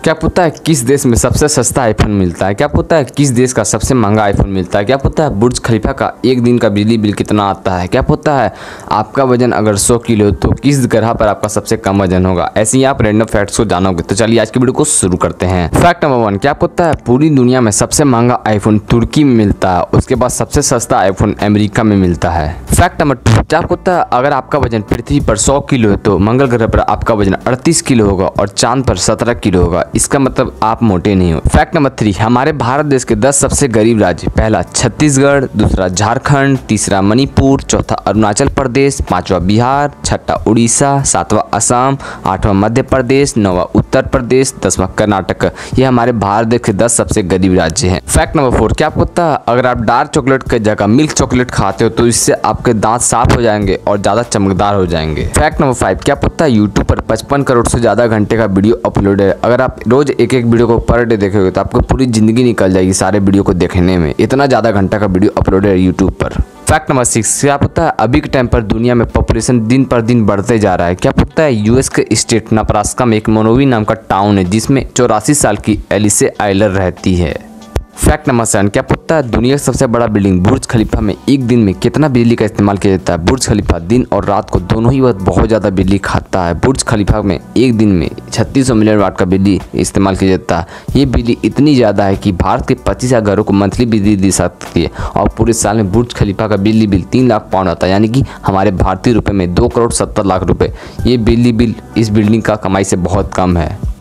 क्या पता है किस देश में सबसे सस्ता आईफोन मिलता है? क्या पता है किस देश का सबसे महंगा आईफोन मिलता है? क्या पता है बुर्ज खलीफा का एक दिन का बिजली बिल कितना आता है? क्या पता है आपका वजन अगर 100 किलो हो तो किस ग्रह पर आपका सबसे कम वजन होगा? ऐसे ही आप रैंडम फैक्ट्स को जानोगे। तो चलिए आज की वीडियो को शुरू करते हैं। फैक्ट नंबर 1, क्या पता है पूरी दुनिया में सबसे महंगा आईफोन तुर्की में मिलता है, उसके बाद सबसे सस्ता आईफोन अमेरिका में मिलता है। फैक्ट नंबर 2, क्या पता है अगर आपका वजन पृथ्वी पर 100 किलो है तो मंगल ग्रह पर आपका वजन 38 किलो होगा और चांद पर 17 किलो होगा। इसका मतलब आप मोटे नहीं हो। फैक्ट नंबर 3, हमारे भारत देश के 10 सबसे गरीब राज्य, पहला छत्तीसगढ़, दूसरा झारखंड, तीसरा मणिपुर, चौथा अरुणाचल प्रदेश, पांचवा बिहार, छठा उड़ीसा, सातवां असम, आठवां मध्य प्रदेश, नौवां उत्तर प्रदेश, 10वां कर्नाटक। ये हमारे भारत देश के 10 सबसे गरीब राज्य हैं। फैक्ट नंबर 4, क्या पता अगर आप डार्क चॉकलेट की जगह मिल्क चॉकलेट खाते हो तो इससे आपके दांत साफ हो जाएंगे और ज्यादा चमकदार हो जाएंगे। फैक्ट नंबर 5, क्या पता यूट्यूब पर 55 करोड़ से ज्यादा घंटे का वीडियो अपलोड है। अगर आप रोज एक वीडियो को पर डे देखोगे तो आपको पूरी जिंदगी निकल जाएगी सारे वीडियो को देखने में। इतना ज़्यादा घंटा का वीडियो अपलोड है यूट्यूब पर। फैक्ट नंबर 6, क्या पता है अभी के टाइम पर दुनिया में पॉपुलेशन दिन पर दिन बढ़ते जा रहा है। क्या पता है यूएस के स्टेट नब्रास्का में एक मोनोवी नाम का टाउन है जिसमें 84 साल की एलिसे आयलर रहती है। फैक्ट नंबर 7, क्या पता है दुनिया का सबसे बड़ा बिल्डिंग बुर्ज खलीफा में एक दिन में कितना बिजली का इस्तेमाल किया जाता है? बुर्ज खलीफा दिन और रात को दोनों ही वक्त बहुत ज़्यादा बिजली खाता है। बुर्ज खलीफा में एक दिन में 3600 मिलियन वाट का बिजली इस्तेमाल किया जाता है। ये बिजली इतनी ज़्यादा है कि भारत के 25,000 घरों को मंथली बिजली दी सकती है और पूरे साल में बुर्ज खलीफा का बिजली बिल 3 लाख पाउंड आता है, यानी कि हमारे भारतीय रुपये में 2 करोड़ 70 लाख रुपये। ये बिजली बिल इस बिल्डिंग का कमाई से बहुत कम है।